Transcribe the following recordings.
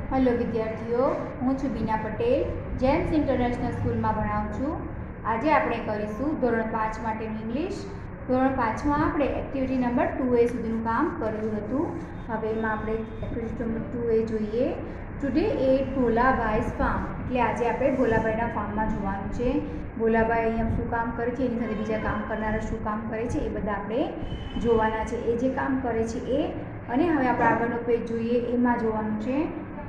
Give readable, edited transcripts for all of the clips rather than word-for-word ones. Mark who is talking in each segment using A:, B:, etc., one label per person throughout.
A: Hello विद्यार्थीओ, हूँ छुं Bina Patel, James international school में भणावुं छुं। आज आपणे करीशुं धोरण 5 माटेनुं इंग्लिश। धोरण 5 में आपणे एक्टिविटी नंबर 2A सुधीनुं काम कर्युं हतुं। हवे एमां आपणे एक्टिविटी नंबर 2A जोईए। टुडे एट भोलाभाई's फार्म, એટલે આજે આપણે ભોલાભાઈના ફાર્મમાં જોવાનું છે। ભોલાભાઈ અહીંયા શું કામ કરે છે, એની સાથે બીજા કામ કરનારા શું કામ કરે છે, એ બધા આપણે જોવાના છે। એ જે કામ કરે છે એ, અને હવે આપણે આગળનો પેજ જોઈએ, એમાં જોવાનું છે।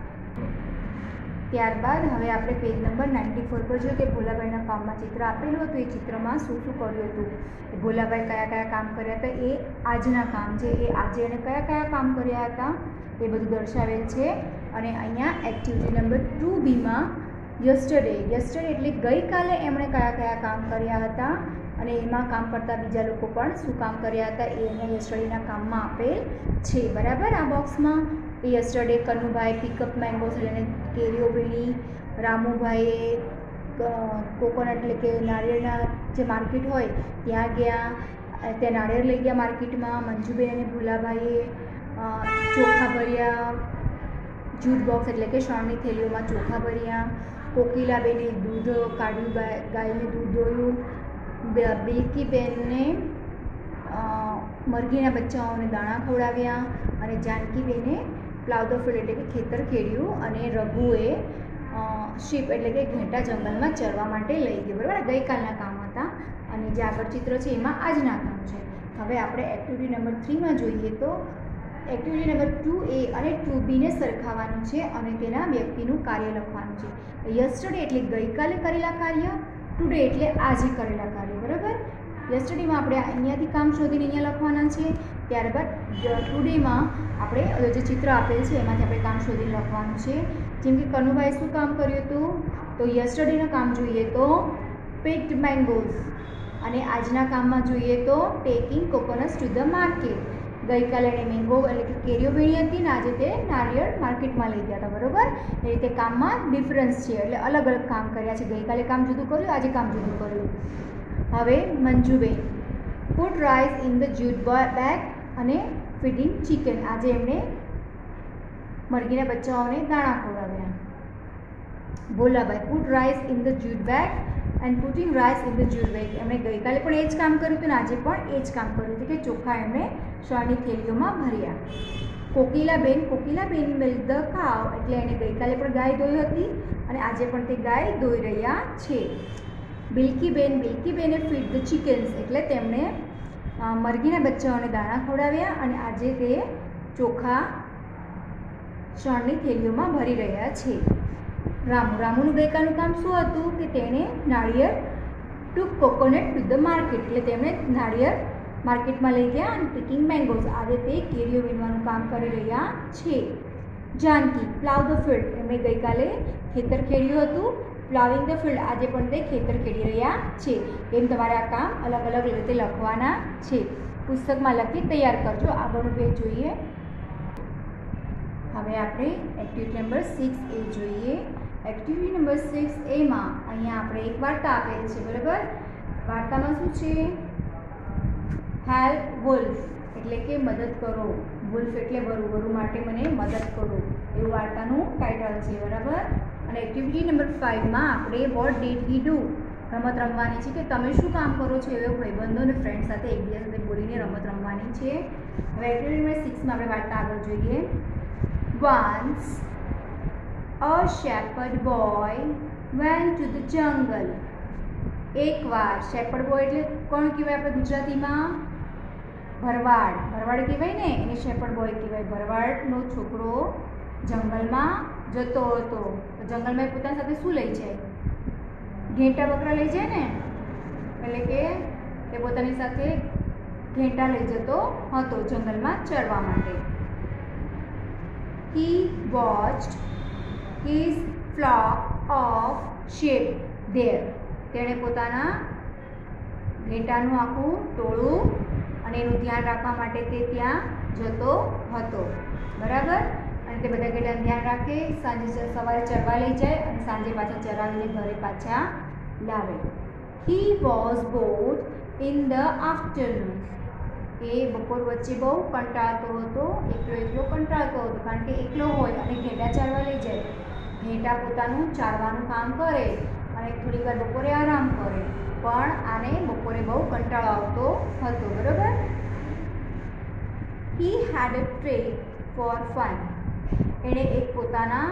A: ત્યારબાદ હવે આપણે પેજ નંબર 94 પર જોઈએ કે ભોલાભાઈના ફાર્મમાં ચિત્ર આપેલું હતું, એ ચિત્રમાં શું શું કર્યું હતું, ભોલાભાઈ કયા કયા કામ કર્યા હતા, એ આજના કામ છે, એ આજે એને કયા કયા કામ કર્યા હતા એ બધું દર્શાવેલ છે। અને અહીંયા એક્ટિવિટી નંબર 2B માં યસ્ટરડે એટલે ગઈકાલે એમણે કયા કયા કામ કર્યા હતા અને એમાં કામ કરતા બીજા લોકો પણ શું કામ કર્યા હતા એ અહીંયા યસ્ટરડેના કામમાં આપેલ છે। બરાબર, આ બોક્સમાં યસ્ટરડે કનુભાઈ પિકઅપ મેંગોસ એટલે કેરીઓ વીણી, રામુભાઈએ કોકોનટ એટલે કે નાળિયેરના જે માર્કેટ હોય ત્યાં ગયા, ત્યાં નાળિયેર લઈ ગયા માર્કેટમાં। મંજુબેન અને ભોલાભાઈએ ચોખા ભર્યા, જૂટ બોક્સ એટલે કે શણની થેલીઓમાં ચોખા ભર્યા। કોકિલાબેને દૂધ કાઢ્યું, ગાયને દૂધ દોયું। બિલકીબેનને મરઘીના બચ્ચાઓને દાણા ખવડાવ્યા અને જાનકીબેને પ્લાવ ધ ફિલ્ડ એટલે કે ખેતર ખેડ્યું અને રઘુએ શીપ એટલે કે ઘેટા જંગલમાં ચરવા માટે લઈ ગયો। બરાબર, ગઈકાલના કામ હતા અને જે આગળ ચિત્ર છે એમાં આજના કામ છે। હવે આપણે એક્ટિવિટી નંબર 3 માં જોઈએ તો એક્ટિવિટી નંબર 2A અને 2B ને સરખાવવાનું છે અને તેના વ્યક્તિનું કાર્ય લખવાનું છે। યસ્ટરડે એટલે ગઈકાલે કરેલા કાર્ય, ટુડે એટલે આજે કરેલા કાર્ય। બરાબર, યસ્ટરડેમાં આપણે અહીંયાથી કામ શોધીને અહીંયા લખવાના છે, ત્યારબાદ ટુડેમાં આપણે જે ચિત્ર આપેલ છે એમાંથી આપણે કામ શોધીને લખવાનું છે। જેમ કે કનુભાઈએ શું કામ કર્યું હતું, તો યસ્ટરડેનું કામ જોઈએ તો પિક્ડ મેંગોઝ, અને આજના કામમાં જોઈએ તો taking coconuts to the market. ગઈકાલે એણે મેંગો એટલે કે કેરીઓ વીણી હતી ને આજે તે નારિયેળ માર્કેટમાં લઈ ગયા હતા। બરાબર, એ રીતે કામમાં ડિફરન્સ છે, એટલે અલગ અલગ કામ કર્યા છે। ગઈકાલે કામ જુદું કર્યું, આજે કામ જુદું કર્યું। હવે Manjuben put rice in the jute bag અને ફીડિંગ ચિકન, આજે એમણે મરઘીના બચ્ચાઓને દાણા ખવડાવ્યા। Bholabhai put rice in the jute bag and putting rice in the jute bag, એમણે ગઈકાલે પણ એ જ કામ કર્યું હતું ને આજે પણ એ જ કામ કર્યું હતું કે ચોખા એમણે શણની થેલીઓમાં ભર્યા। કોકિલાબેન મિલ્ક ધ કાવ એટલે એણે ગઈકાલે પણ ગાય દોઈ હતી અને આજે પણ તે ગાય દોઈ રહ્યા છે। બિલકીબેને ફીડ ધ ચિકન્સ એટલે તેમણે મરઘીના બચ્ચાઓને દાણા ખવડાવ્યા અને આજે તે ચોખા શણની થેલીઓમાં ભરી રહ્યા છે। રામુનું ગઈકાલનું કામ શું હતું કે તેણે નાળિયેર took coconut to the market એટલે તેમણે નાળિયેર માર્કેટમાં લઈ ગયા અને પિકિંગ મેંગોઝ, આજે તે કેરીઓ વીણવાનું કામ કરી રહ્યા છે। જાનકી પ્લાવ ધ ફિલ્ડ, એમણે ગઈકાલે ખેતર ખેડ્યું હતું, પ્લાવિંગ ધ ફિલ્ડ આજે પણ તે ખેતર ખેડી રહ્યા છે। એમ તમારે આ કામ અલગ અલગ રીતે લખવાના છે। પુસ્તકમાં લખી તૈયાર કરજો। આગળનું પેજ જોઈએ। હવે આપણે એક્ટિવિટી નંબર 6A જોઈએ। એક્ટિવિટી નંબર 6A માં અહીંયા આપણે એક વાર્તા આપેલ છે। બરાબર, વાર્તામાં શું છે, હેલ્પ વુલ્ફ એટલે કે મદદ કરો, વુલ્ફ એટલે વરુ માટે મને મદદ કરો, એવું વાર્તાનું ટાઇટલ છે। બરાબર, અને એક્ટિવિટી નંબર 5 માં આપણે વોટ ડીડ હી ડુ રમત રમવાની છે કે તમે શું કામ કરો છો, એવો ભાઈબંધો અને ફ્રેન્ડ સાથે એકબીજા સાથે બોલીને રમત રમવાની છે। હવે એક્ટિવિટી નંબર 6 માં આપણે વાર્તા આગળ જોઈએ। Once a shepherd boy went to the jungle. એકવાર શેપર્ડ બોય એટલે કોણ કહેવાય આપણે ગુજરાતીમાં, ભરવાડ કહેવાય ને, એને શેપર્ડ બોય કહેવાય। ભરવાડનો છોકરો જંગલમાં જતો હતો, તો જંગલમાં એ પોતાની સાથે શું લઈ જાય, ઘેટા બકરા લઈ જાય ને, એટલે કે તે પોતાની સાથે ઘેટા લઈ જતો હતો જંગલમાં ચરવા માટે। He watched his flock of sheep there. તેણે પોતાના ઘેટાનું આખું ટોળું અને એનું ધ્યાન રાખવા માટે તે ત્યાં જતો હતો। બરાબર, અને તે બધા ઘેટાનું ધ્યાન રાખે, સાંજે સવારે ચરવા લઈ જાય અને સાંજે પાછા ચરાવીને ઘરે પાછા લાવે। He was bored in the afternoon. એ બપોર વચ્ચે બહુ કંટાળતો હતો, એકલો કંટાળતો હતો, કારણ કે એકલો હોય અને ઘેટા ચારવા લઈ જાય ઘેટા પોતાનું ચારવાનું કામ કરે અને થોડીક વાર બપોરે આરામ કરે, પણ આને બપોરે બહુ કંટાળો આવતો હતો, બરોબર. He had a trick for fun. એણે એક પોતાના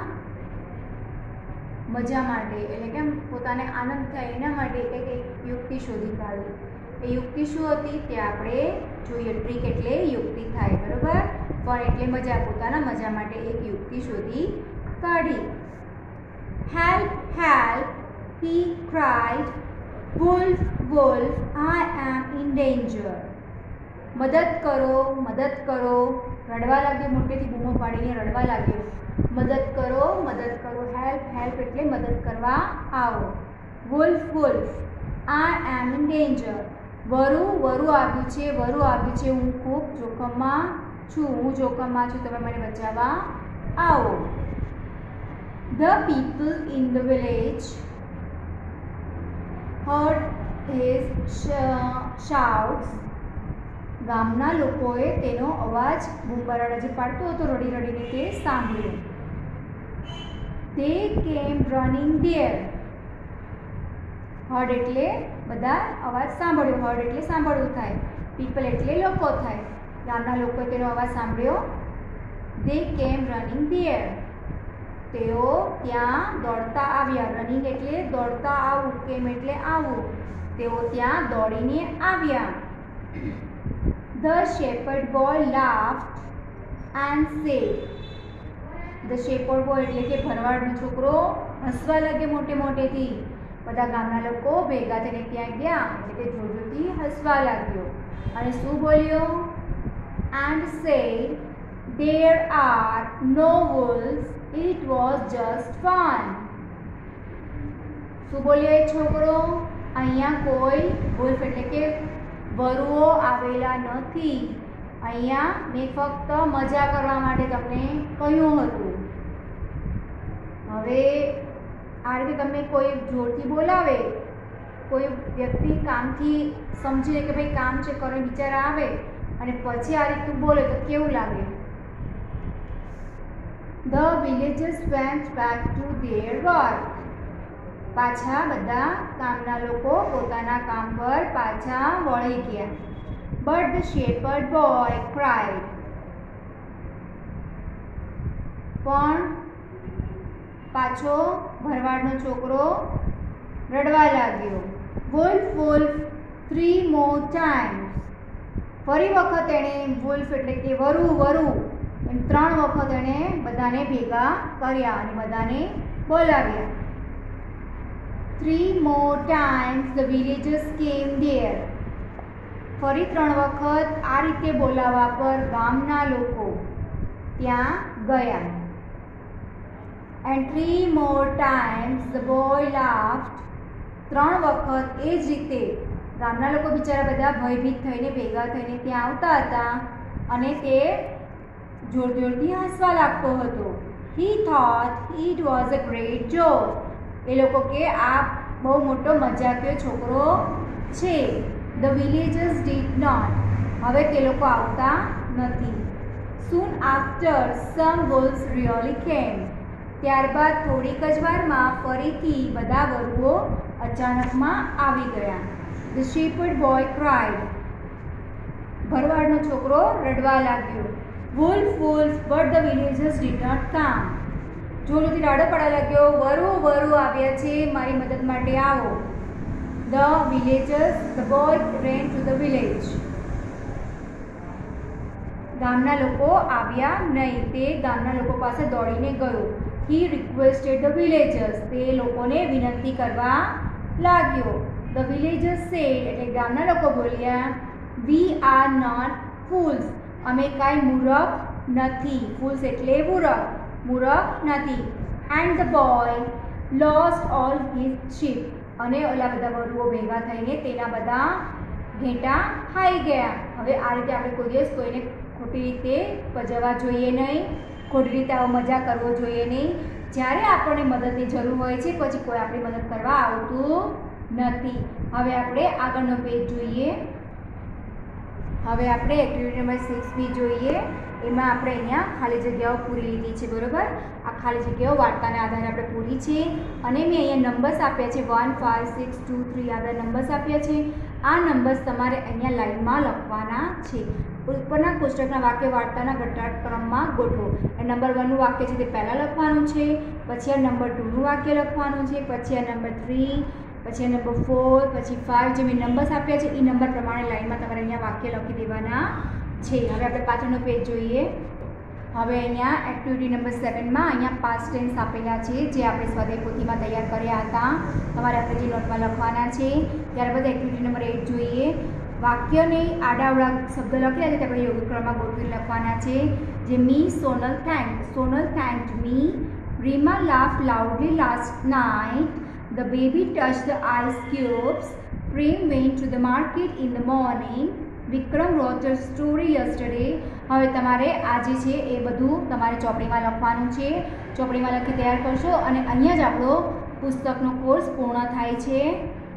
A: મજા માટે એટલે કે પોતાને આનંદ થાય એના માટે એક યુક્તિ શોધી કાઢી. એ યુક્તિ શું હતી તે આપણે જોઈએ. ટ્રીક એટલે યુક્તિ થાય, બરોબર. ફન એટલે મજા, પોતાના મજા માટે એક યુક્તિ શોધી કાઢી. Help, help, he cried. Wolf, wolf, I am in danger. મદદ કરો, મદદ કરો, રડવા લાગ્યો, મોટેથી બૂમો પાડીને રડવા લાગ્યો. મદદ કરો, મદદ કરો. હેલ્પ, હેલ્પ એટલે મદદ કરવા આવો. Wolf, wolf, I am in danger. વરુ, વરુ આવ્યું છે, વરુ આવ્યું છે, હું ખૂબ જોખમમાં છું, હું જોખમમાં છું, તમે મને બચાવવા આવો. The people in the village heard his shouts. ગામના લોકોએ તેનો અવાજ બૂમબરાડા જે પાડતો હતો રડી રડીને તે સાંભળ્યો. They came running there. Heard એટલે બધા અવાજ સાંભળ્યો. હર્ડ એટલે સાંભળવું થાય. પીપલ એટલે લોકો થાય. ગામના લોકોએ તેનો અવાજ સાંભળ્યો. They came running there. તેઓ ત્યાં દોડતા આવ્યા. રનિંગ એટલે દોડતા આવવું, કેમ એટલે આવવું. તેઓ ત્યાં દોડીને આવ્યા. The shepherd boy laughed and said. The shepherd boy એટલે કે ભરવાડનો છોકરો હસવા લાગ્યો મોટે મોટેથી. બધા ગામના લોકો ભેગા થઈને ત્યાં ગયા એટલે કે જોરથી હસવા લાગ્યો અને શું બોલ્યો? And said, there are no wolves, it was just fun. શું બોલ્યો એ છોકરો? અહીંયા કોઈ wolf એટલે કે વરુઓ આવેલા નથી. અહીંયા મેં ફક્ત મજા કરવા માટે તમને કહ્યું હતું. હવે આ રીતે તમને કોઈ જોરથી બોલાવે, કોઈ વ્યક્તિ કામથી સમજીને કે ભાઈ કામ છે કરે વિચાર આવે અને પછી આ રીતનું બોલે તો કેવું લાગે? The villagers went back to their work. પાછા બધા ગામના લોકો પોતાના કામ પર પાછા વળી ગયા. But the shepherd boy cried. પણ પાછો ભરવાડનો છોકરો રડવા લાગ્યો. Wolf, wolf, 3 more times. ફરી વખત એણે wolf એટલે કે વરુ વરુ એમ 3 વખત એણે બધાને ભેગા કર્યા અને બધાને બોલાવ્યા. 3 more times the villagers came there. ફરી 3 વખત આ રીતે બોલાવવા પર ગામના લોકો ત્યાં ગયા. And 3 more times the boy laughed. 3 વખત એ જ રીતે ગામના લોકો બિચારા બધા ભયભીત થઈને ભેગા થઈને ત્યાં આવતા હતા અને તે જોર જોરથી હસવા લાગતો હતો. He thought it was a great joke. એ લોકો કે આ બહુ મોટો મજાકિયો છોકરો છે. The villagers did not. હવે તે લોકો આવતા નથી. Soon after some wolves really came. ત્યારબાદ થોડીક જ વારમાં ફરીથી બધા વરુઓ અચાનકમાં આવી ગયા. The shepherd boy cried. ભરવાડનો છોકરો રડવા લાગ્યો. Wolf, wolf, but the villagers did not come. જોરથી રાડો પાડવા લાગ્યો. વરુ વરુ આવ્યા છે, મારી મદદ માટે આવો. The villagers, the boy ran to the village. ગામના લોકો આવ્યા નહીં. તે ગામના લોકો પાસે દોડીને ગયો. He requested the villagers. તે લોકોને વિનંતી કરવા લાગ્યો. The villagers said, એટલે ગામના લોકો બોલ્યા, we are not fools. અમે કાંઈ મૂરખ નથી. fools એટલે મૂરખ નથી. And the boy lost all his sheep. અને ઓલા બધા વરુઓ ભેગા થઈને તેના બધા ઘેટા ખાઈ ગયા. હવે આ રીતે આપણે કોઈ દિવસ કોઈને ખોટી રીતે પજવવા જોઈએ નહીં, ખોટી રીતે આવો મજા કરવો જોઈએ નહીં. જ્યારે આપણને મદદની જરૂર હોય છે પછી કોઈ આપણી મદદ કરવા આવતું નથી. હવે આપણે આગળનો પેજ જોઈએ. હવે આપણે એક્ટિવિટી નંબર 6 બી જોઈએ. એમાં આપણે અહીંયા ખાલી જગ્યાઓ પૂરી લીધી છે, બરાબર। આ ખાલી જગ્યાઓ વાર્તાના આધારે આપણે પૂરી છે અને મેં અહીંયા નંબર્સ આપ્યા છે 1 5 6 2 3 આ બધા નંબર્સ આપ્યા છે। આ નંબર્સ તમારે અહીંયા લાઈનમાં લખવાના છે। ઉપરના કોષ્ટકના વાક્ય વાર્તાના ઘટનાક્રમમાં ગોઠવો। નંબર 1 નું વાક્ય છે તે પહેલાં લખવાનું છે, પછી આ નંબર 2 નું વાક્ય લખવાનું છે, પછી આ નંબર 3, પછી આ નંબર 4, પછી 5 જે મેં નંબર્સ આપ્યા છે એ નંબર પ્રમાણે લાઈનમાં તમારે અહીંયા વાક્ય લખી દેવાના છે। હવે આપણે પાછળનો પેજ જોઈએ। હવે અહીંયા એક્ટિવિટી નંબર 7માં અહીંયા પાસ્ટ ટેન્સ આપેલા છે જે આપણે સ્વાધ્યાય પોથીમાં તૈયાર કર્યા હતા, તમારે અંગ્રેજી નોટમાં લખવાના છે। ત્યારબાદ એક્ટિવિટી નંબર 8 જોઈએ। વાક્યને આડાઅવળા શબ્દ લખ્યા છે તે આપણે યોગ્ય ક્રમમાં ગોઠવીને લખવાના છે। જે me Sonal thanked me, Rima laughed loudly last night, the baby touched the ice cubes, Prem went to the market in the morning, Vikram wrote a story yesterday. હવે તમારે આ જે છે એ બધું તમારે ચોપડીમાં લખવાનું છે, ચોપડીમાં લખી તૈયાર કરશો અને અહીંયા જ આપણો પુસ્તકનો કોર્સ પૂર્ણ થાય છે।